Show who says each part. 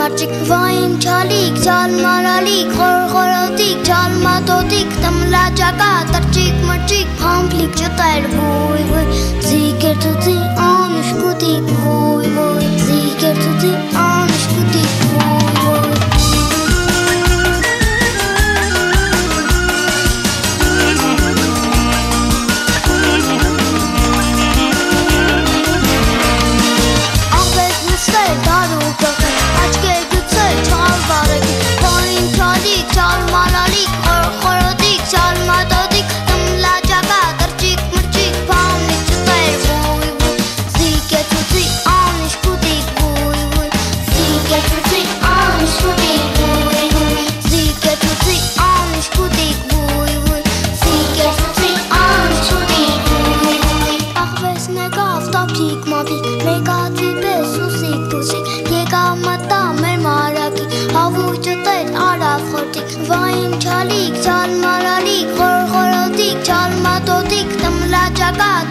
Speaker 1: marchik vaim chalik chal maralik khor khorotik chal matotik tamla jaga tarchik marchik pamplik jotar boy boy ziker tuti anish kutik boy boy ziker tuti anish kutik boy boy chal malalik khor khorotik chal matotik tamla jaga tarchik marchik paamlik jotar boy boy ziker tuti anish kutik boy boy ziker tuti anish kutik boy boy ziker tuti anish kutik boy boy ziker tuti anish kutik boy boy αχվես նեկավ տապիկ մապիկ մեկատվի պես ուսիկ բուսիկ եկավ մտա մեր մարակի հավուճը տեր արավ խորտիկ վային չալիկ չալ մարալիկ խոր խորոտիկ չալ մատոտիկ տմլա ճակատ